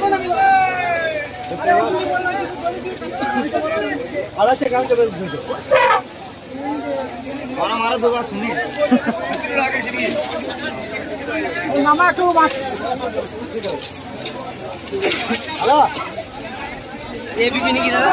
से काम कर हमारा 2 बार सुनिए मामा को बात हेलो ये भी नहीं किया